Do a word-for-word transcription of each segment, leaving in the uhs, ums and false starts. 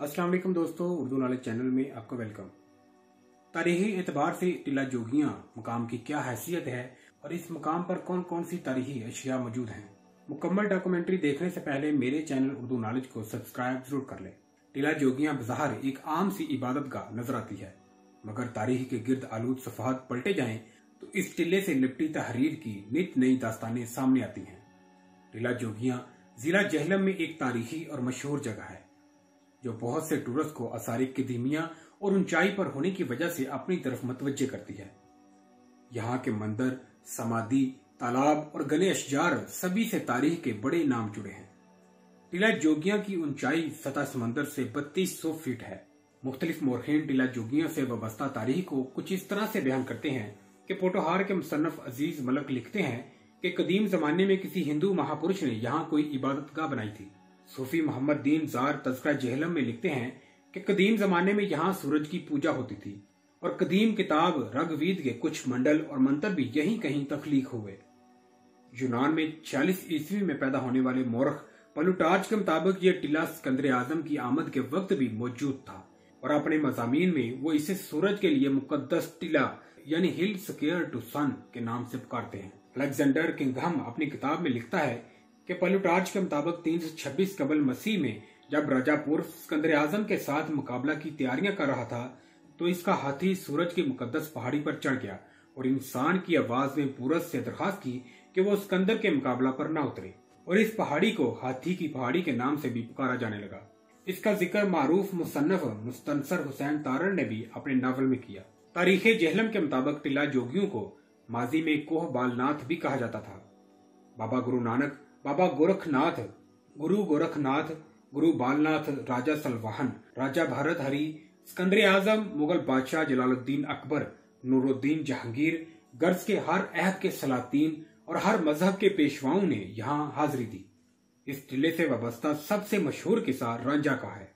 अस्सलाम वालेकुम दोस्तों, उर्दू नॉलेज चैनल में आपका वेलकम। तारीखी एतबार से टीला जोगियां मुकाम की क्या हैसियत है और इस मुकाम पर कौन कौन सी तारीखी अशिया मौजूद हैं। मुकम्मल डॉक्यूमेंट्री देखने से पहले मेरे चैनल उर्दू नॉलेज को सब्सक्राइब जरूर कर लें। टीला जोगियां बज़ाहिर एक आम सी इबादत गाह नजर आती है, मगर तारीख के गिर्द आलूद सफात पलटे जाएं तो इस टिले से लिपटी तहरीर की नित नई दास्तानें सामने आती हैं। टीला जोगियां जिला जहलम में एक तारीखी और मशहूर जगह है जो बहुत से टूरिस्ट को आसार कदीमिया और ऊंचाई पर होने की वजह से अपनी तरफ मतवज्जे करती है। यहाँ के मंदिर, समाधि, तालाब और गले अशजार सभी से तारीख के बड़े नाम जुड़े हैं। टीला जोगियां की ऊंचाई सतह समंदर से बत्तीस सौ फीट है। मुख्तलिफ मोरखीन टीला जोगियां से वाबस्ता तारीख को कुछ इस तरह से बयान करते हैं कि पोटोहार के मुसन्नफ अजीज मलक लिखते हैं कि कदीम जमाने में किसी हिंदू महापुरुष ने यहाँ कोई इबादतगाह बनाई थी। सूफी मोहम्मद दीन जार तज़किरा जहलम में लिखते हैं कि कदीम जमाने में यहाँ सूरज की पूजा होती थी और कदीम किताब रगवीद के कुछ मंडल और मंत्र भी यहीं कहीं तख्लीक हुए। यूनान में छियालीस ईस्वी में पैदा होने वाले मोरख प्लूटार्च के मुताबिक ये टीला सिकंदर आजम की आमद के वक्त भी मौजूद था और अपने मज़ामीन में वो इसे सूरज के लिए मुकद्दस टीला यानी हिल स्केयर टू सन के नाम से पुकारते हैं। अलेक्जेंडर किंगहम अपनी किताब में लिखता है कि प्लूटार्च के मुताबिक तीन सौ छब्बीस कबल मसीह में जब राजा पूर्व सिकंदर आजम के साथ मुकाबला की तैयारियां कर रहा था तो इसका हाथी सूरज की मुकद्दस पहाड़ी पर चढ़ गया और इंसान की आवाज में पूरज से दरखास्त की कि वो सिकंदर के मुकाबला पर न उतरे और इस पहाड़ी को हाथी की पहाड़ी के नाम से भी पुकारा जाने लगा। इसका जिक्र मारूफ मुसन्नफ मुस्तनसर हुसैन तारर ने भी अपने नावल में किया। तारीख जहलम के मुताबिक टीला जोगियों को माजी में कोह बालनाथ भी कहा जाता था। बाबा गुरु नानक, बाबा गोरखनाथ, गुरु गोरखनाथ, गुरु बालनाथ, राजा सलवाहन, राजा भारत हरी, सिकंदर आजम, मुगल बादशाह जलालुद्दीन अकबर, नूरुद्दीन जहांगीर, गर्ज के हर अहद के सलातीन और हर मजहब के पेशवाओं ने यहाँ हाजिरी दी। इस टिले से वाबस्ता सबसे मशहूर किस्सा रांझा का है।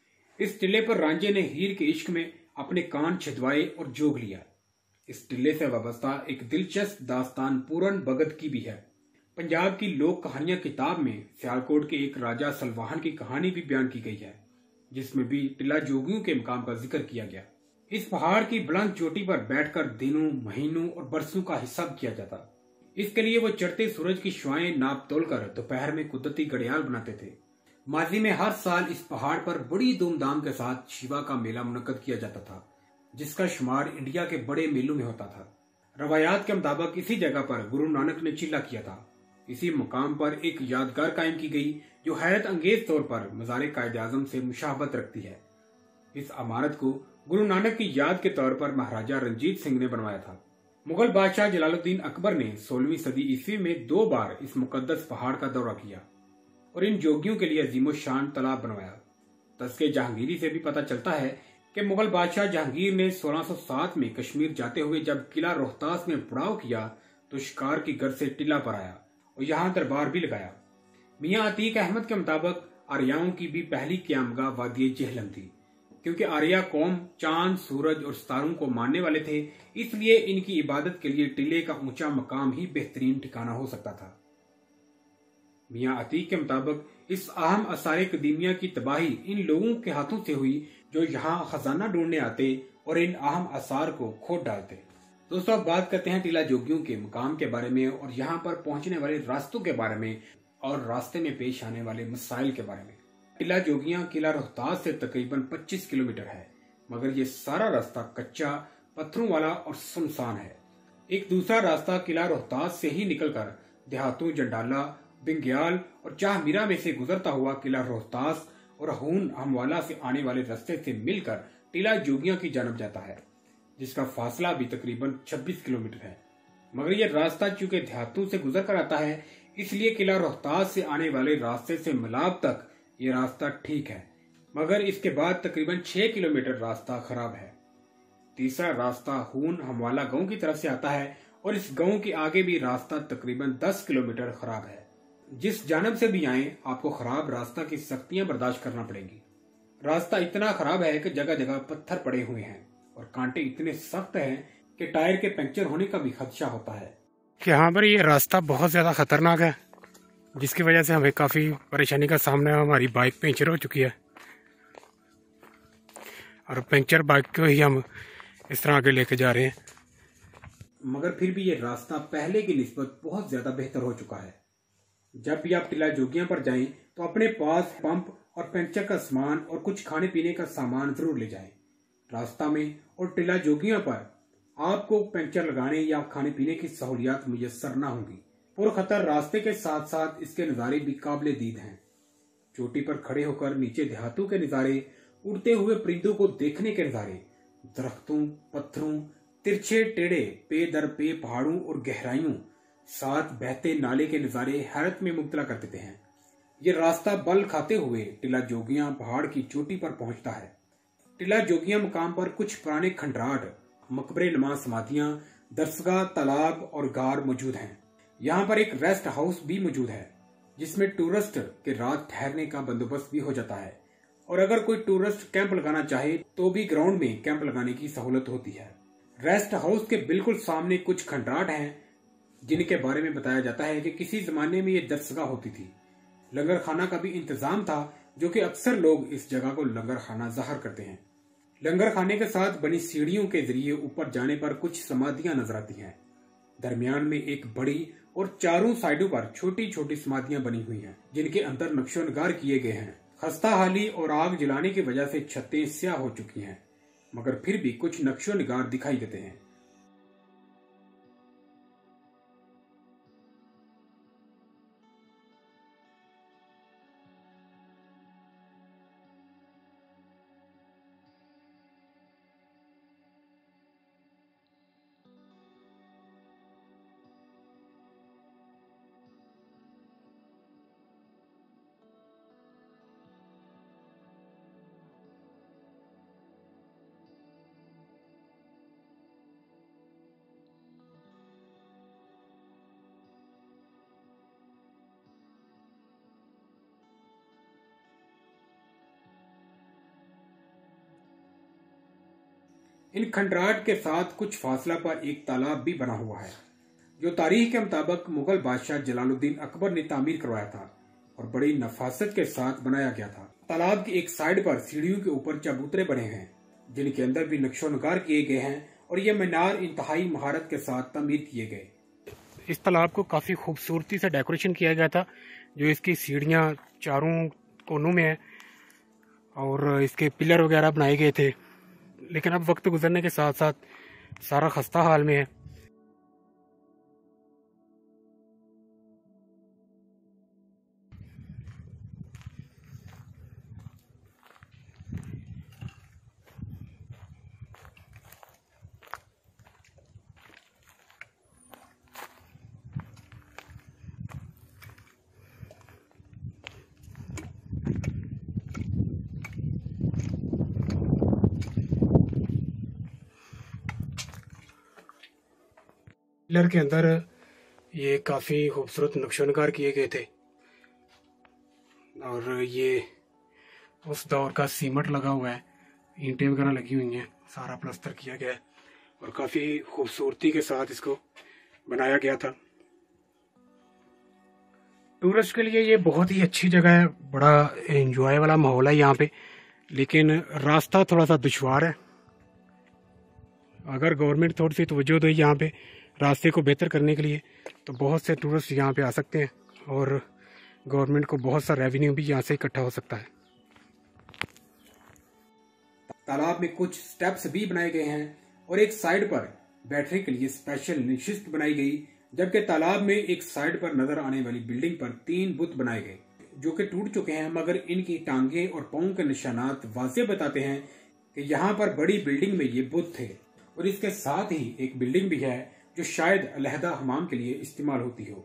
इस टिले पर रांझे ने हीर के इश्क में अपने कान छिदवाए और जोग लिया। इस टिले से वाबस्ता एक दिलचस्प दास्तान पूरन भगत की भी है। पंजाब की लोक कहानियां किताब में सियालकोट के एक राजा सलवाहन की कहानी भी बयान की गई है, जिसमें भी टीला जोगियों के मुकाम का जिक्र किया गया। इस पहाड़ की बुलंद चोटी पर बैठकर दिनों, महीनों और बरसों का हिसाब किया जाता। इसके लिए वो चढ़ते सूरज की शुआएं नाप तोलकर दोपहर में कुदरती घड़ियाल बनाते थे। माजी में हर साल इस पहाड़ पर बड़ी धूमधाम के साथ शिवा का मेला मुनक्कद किया जाता था, जिसका शुमार इंडिया के बड़े मेलों में होता था। रवायात के मुताबिक इसी जगह पर गुरु नानक ने चिल्ला किया था। इसी मुकाम पर एक यादगार कायम की गई जो हैरत अंगेज तौर पर मज़ार कायद आज़म से मुशाबत रखती है। इस इमारत को गुरु नानक की याद के तौर पर महाराजा रंजीत सिंह ने बनवाया था। मुगल बादशाह जलालुद्दीन अकबर ने सोलहवीं सदी ईस्वी में दो बार इस मुकद्दस पहाड़ का दौरा किया और इन जोगियों के लिए अजीमो शान तालाब बनवाया। तस्के जहांगीरी से भी पता चलता है कि मुगल बादशाह जहांगीर ने सोलह सौ सात में कश्मीर जाते हुए जब किला रोहतास में पड़ाव किया तो शिकार की गर्ज से टिला पर आया और यहाँ दरबार भी लगाया। मियाँ अतीक अहमद के मुताबिक आर्याओं की भी पहली क़यामगाह वादी जहलम थी, क्योंकि आर्या कौम चांद, सूरज और सितारों को मानने वाले थे, इसलिए इनकी इबादत के लिए टिले का ऊंचा मकाम ही बेहतरीन ठिकाना हो सकता था। मियाँ अतीक के मुताबिक इस अहम आसार कदीमिया की तबाही इन लोगों के हाथों से हुई जो यहाँ खजाना ढूंढने आते और इन अहम आसार को खोद डालते। दोस्तों, अब बात करते हैं टीला जोगियों के मुकाम के बारे में और यहाँ पर पहुंचने वाले रास्तों के बारे में और रास्ते में पेश आने वाले मसाइल के बारे में। टीला जोगियां किला रोहतास से तकरीबन पच्चीस किलोमीटर है, मगर ये सारा रास्ता कच्चा, पत्थरों वाला और सुनसान है। एक दूसरा रास्ता किला रोहतास से ही निकलकर देहातों जंडाला, बिंग्याल और चाहमीरा में से गुजरता हुआ किला रोहतास और हून हमवाला से आने वाले रास्ते से मिलकर टीला जोगियां की जानब जाता है, जिसका फासला भी तकरीबन छब्बीस किलोमीटर है। मगर यह रास्ता चूंकि देहातों से गुजर कर आता है, इसलिए किला रोहतास से आने वाले रास्ते से मिलाप तक ये रास्ता ठीक है, मगर इसके बाद तकरीबन छह किलोमीटर रास्ता खराब है। तीसरा रास्ता हून हमवाला गांव की तरफ से आता है और इस गांव के आगे भी रास्ता तकरीबन दस किलोमीटर खराब है। जिस जानब से भी आए आपको खराब रास्ता की सख्तियां बर्दाश्त करना पड़ेंगी। रास्ता इतना खराब है कि जगह जगह पत्थर पड़े हुए हैं और कांटे इतने सख्त हैं कि टायर के पंक्चर होने का भी खदशा होता है। यहाँ पर ये रास्ता बहुत ज्यादा खतरनाक है, जिसकी वजह से हमें काफी परेशानी का सामना, हमारी बाइक पंचर हो चुकी है। और पंचर बाइक को ही हम इस तरह आगे लेके जा रहे हैं। मगर फिर भी ये रास्ता पहले की निस्बत बहुत ज्यादा बेहतर हो चुका है। जब भी आप टीला जोगियां पर जाएं तो अपने पास पंप और पंचर का सामान और कुछ खाने पीने का सामान जरूर ले जाएं। रास्ता में और टीला जोगियां पर आपको पंचर लगाने या खाने पीने की सहूलियात मुयस्सर न होंगी। पुरखतर रास्ते के साथ साथ इसके नज़ारे भी काबिले दीद हैं। चोटी पर खड़े होकर नीचे देहातों के नज़ारे, उड़ते हुए परिंदों को देखने के नज़ारे, दरख्तों, पत्थरों, तिरछे टेढ़े पे दर पे पहाड़ों और गहराइयों, साथ बहते नाले के नज़ारे हैरत में मुब्तला कर देते हैं। ये रास्ता बल खाते हुए टीला जोगियां पहाड़ की चोटी पर पहुंचता है। टीला जोगियां मुकाम पर कुछ पुराने खंडराट, मकबरे नुमा समाधियां, दरसगाह, तालाब और गार मौजूद हैं। यहाँ पर एक रेस्ट हाउस भी मौजूद है जिसमें टूरिस्ट के रात ठहरने का बंदोबस्त भी हो जाता है, और अगर कोई टूरिस्ट कैंप लगाना चाहे तो भी ग्राउंड में कैंप लगाने की सहूलत होती है। रेस्ट हाउस के बिल्कुल सामने कुछ खंडराट हैं जिनके बारे में बताया जाता है कि किसी जमाने में ये दरसगाह होती थी। लंगर खाना का भी इंतजाम था, जो कि अक्सर लोग इस जगह को लंगर खाना जाहिर करते हैं। लंगर खाने के साथ बनी सीढ़ियों के जरिए ऊपर जाने पर कुछ समाधियां नजर आती हैं। दरमियान में एक बड़ी और चारों साइडों पर छोटी छोटी समाधियां बनी हुई हैं जिनके अंदर नक्शो नगार किए गए हैं। खस्ता हाली और आग जलाने की वजह से छतें स्याह हो चुकी हैं, मगर फिर भी कुछ नक्शो नगार दिखाई देते हैं। इन खंडराट के साथ कुछ फासला पर एक तालाब भी बना हुआ है, जो तारीख के मुताबिक मुगल बादशाह जलालुद्दीन अकबर ने तामीर करवाया था और बड़ी नफासत के साथ बनाया गया था। तालाब की एक साइड पर सीढ़ियों के ऊपर चबूतरे बने हैं जिनके अंदर भी नक्शो नगार किए गए हैं, और ये मीनार इंतहाई महारत के साथ तामीर किए गए। इस तालाब को काफी खूबसूरती से डेकोरेशन किया गया था, जो इसकी सीढ़ियाँ चारों कोनों में है और इसके पिलर वगैरह बनाए गए थे, लेकिन अब वक्त गुजरने के साथ साथ सारा खस्ता हाल में है। पिलर के अंदर ये काफ़ी खूबसूरत नक्शो नगार किए गए थे, और ये उस दौर का सीमेंट लगा हुआ है, ईंटें वगैरह लगी हुई हैं, सारा प्लास्टर किया गया है और काफ़ी खूबसूरती के साथ इसको बनाया गया था। टूरिस्ट के लिए ये बहुत ही अच्छी जगह है, बड़ा एंजॉय वाला माहौल है यहाँ पे, लेकिन रास्ता थोड़ा सा दुश्वार है। अगर गवर्नमेंट थोड़ी सी तवज्जो दे यहाँ पे रास्ते को बेहतर करने के लिए, तो बहुत से टूरिस्ट यहाँ पे आ सकते हैं और गवर्नमेंट को बहुत सा रेवेन्यू भी यहाँ से इकट्ठा हो सकता है। तालाब में कुछ स्टेप्स भी बनाए गए हैं और एक साइड पर बैठने के लिए स्पेशल निशिस्त बनाई गई, जबकि तालाब में एक साइड पर नजर आने वाली बिल्डिंग पर तीन बुत बनाए गए जो कि टूट चुके हैं, मगर इनकी टांगे और पांव के निशानात वाज़ेह बताते हैं कि यहाँ पर बड़ी बिल्डिंग में ये बुत थे। और इसके साथ ही एक बिल्डिंग भी है जो शायद अलहदा हमाम के लिए इस्तेमाल होती हो।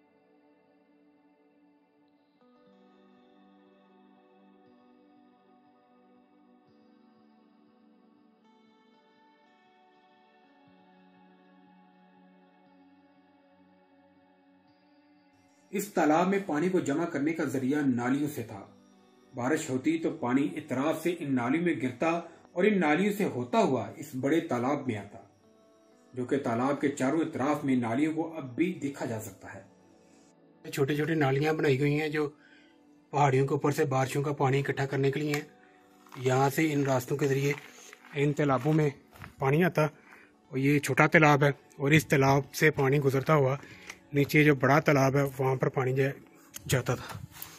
इस तालाब में पानी को जमा करने का जरिया नालियों से था। बारिश होती तो पानी इतराफ से इन नालियों में गिरता और इन नालियों से होता हुआ इस बड़े तालाब में आता, जो कि तालाब के चारों इतराफ में नालियों को अब भी देखा जा सकता है। छोटी छोटी नालियां बनाई गई हैं जो पहाड़ियों के ऊपर से बारिशों का पानी इकट्ठा करने के लिए हैं। यहाँ से इन रास्तों के जरिए इन तालाबों में पानी आता और ये छोटा तालाब है और इस तालाब से पानी गुजरता हुआ नीचे जो बड़ा तालाब है वहाँ पर पानी जाता था।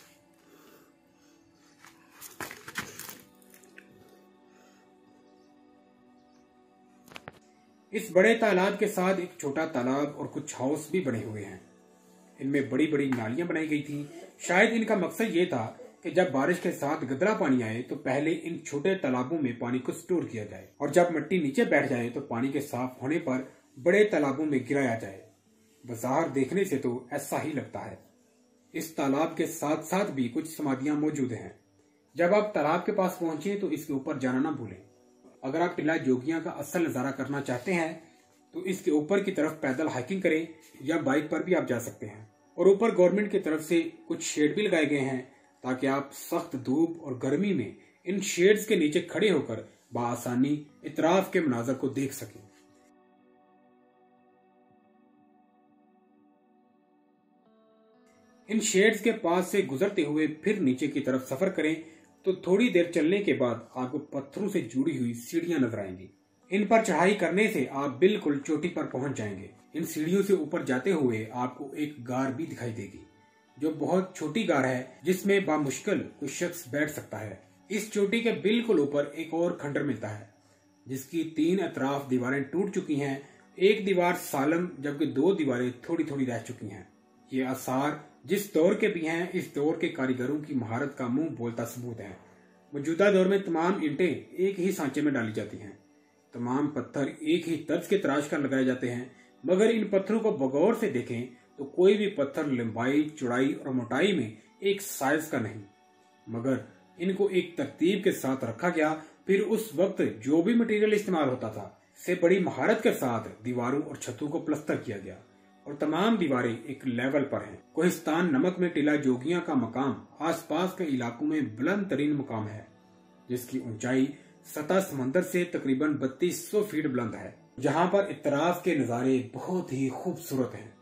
इस बड़े तालाब के साथ एक छोटा तालाब और कुछ हाउस भी बने हुए हैं। इनमें बड़ी बड़ी नालियां बनाई गई थी। शायद इनका मकसद ये था कि जब बारिश के साथ गदरा पानी आए तो पहले इन छोटे तालाबों में पानी को स्टोर किया जाए और जब मिट्टी नीचे बैठ जाए तो पानी के साफ होने पर बड़े तालाबों में गिराया जाए। बाजार देखने से तो ऐसा ही लगता है। इस तालाब के साथ साथ भी कुछ समाधियां मौजूद हैं। जब आप तालाब के पास पहुंचे तो इसके ऊपर जाना ना भूलें। अगर आप टिला जोगियां का असल नजारा करना चाहते हैं तो इसके ऊपर की तरफ पैदल हाइकिंग करें या बाइक पर भी आप जा सकते हैं। और ऊपर गवर्नमेंट की तरफ से कुछ शेड भी लगाए गए हैं ताकि आप सख्त धूप और गर्मी में इन शेड्स के नीचे खड़े होकर बआसानी इतराफ के मनाजर को देख सकें। इन शेड्स के पास से गुजरते हुए फिर नीचे की तरफ सफर करें तो थोड़ी देर चलने के बाद आपको पत्थरों से जुड़ी हुई सीढ़ियां नजर आएंगी। इन पर चढ़ाई करने से आप बिल्कुल चोटी पर पहुंच जाएंगे। इन सीढ़ियों से ऊपर जाते हुए आपको एक गार भी दिखाई देगी जो बहुत छोटी गार है जिसमें बामुश्किल कोई शख्स बैठ सकता है। इस चोटी के बिल्कुल ऊपर एक और खंडर मिलता है जिसकी तीन अतराफ दीवारें टूट चुकी हैं। एक दीवार सालम जबकि दो दीवारें थोड़ी थोड़ी रह चुकी हैं। ये आसार जिस दौर के भी हैं इस दौर के कारीगरों की महारत का मुंह बोलता सबूत है। मौजूदा दौर में तमाम ईंटें एक ही सांचे में डाली जाती हैं। तमाम पत्थर एक ही तर्ज के तराश कर लगाए जाते हैं, मगर इन पत्थरों को बगौर से देखें तो कोई भी पत्थर लंबाई, चौड़ाई और मोटाई में एक साइज का नहीं, मगर इनको एक तरतीब के साथ रखा गया। फिर उस वक्त जो भी मटेरियल इस्तेमाल होता था से बड़ी महारत के साथ दीवारों और छतों को प्लस्तर किया गया और तमाम दीवारें एक लेवल पर हैं। कोहिस्तान नमक में टिला जोगियां का मकाम आसपास के इलाकों में बुलंद तरीन मकाम है जिसकी ऊंचाई सतह समंदर से तकरीबन बत्तीस सौ फीट बुलंद है, जहां पर इतराफ के नजारे बहुत ही खूबसूरत हैं।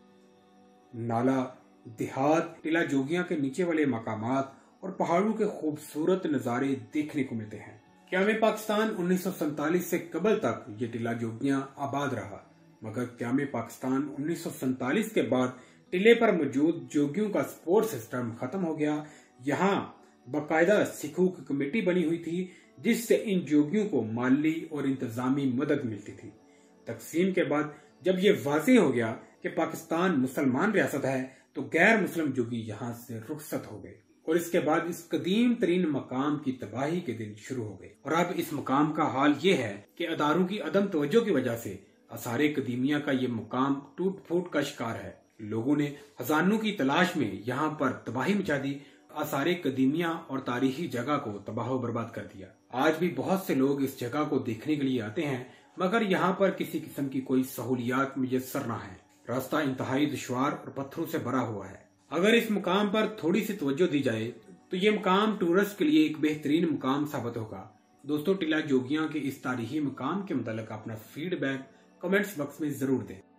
नाला, देहात, टिला जोगियां के नीचे वाले मकामात और पहाड़ों के खूबसूरत नजारे देखने को मिलते हैं। क़याम पाकिस्तान उन्नीस सौ सैतालीस से कबल तक ये टिला जोगियां आबाद रहा, मगर क़याम पाकिस्तान उन्नीस सौ सैतालीस के बाद टिले पर मौजूद जोगियों का सपोर्ट सिस्टम खत्म हो गया। यहाँ बाकायदा सिखों की कमेटी बनी हुई थी जिससे इन जोगियों को माली और इंतजामी मदद मिलती थी। तकसीम के बाद जब ये वाज़ेह हो गया कि पाकिस्तान मुसलमान रियासत है तो गैर मुस्लिम जोगी यहाँ से रुखसत हो गए और इसके बाद इस कदीम तरीन मकाम की तबाही के दिन शुरू हो गए। और अब इस मकाम का हाल ये है कि अदारों की अदम तवज्जो की वजह से आसारे कदीमिया का ये मकाम टूट फूट का शिकार है। लोगों ने खजानों की तलाश में यहाँ पर तबाही मचा दी, आसारे कदीमिया और तारीखी जगह को तबाह बर्बाद कर दिया। आज भी बहुत से लोग इस जगह को देखने के लिए आते हैं, मगर यहाँ पर किसी किस्म की कोई सहूलियात मुयस्सर न है। रास्ता इंतहाई दुश्वार और पत्थरों से भरा हुआ है। अगर इस मुकाम पर थोड़ी सी तवज्जो दी जाए तो ये मुकाम टूरिस्ट के लिए एक बेहतरीन मुकाम साबित होगा। दोस्तों, टिला जोगियां के इस तारीखी मुकाम के मुतालिक अपना फीडबैक कमेंट्स बॉक्स में जरूर दें।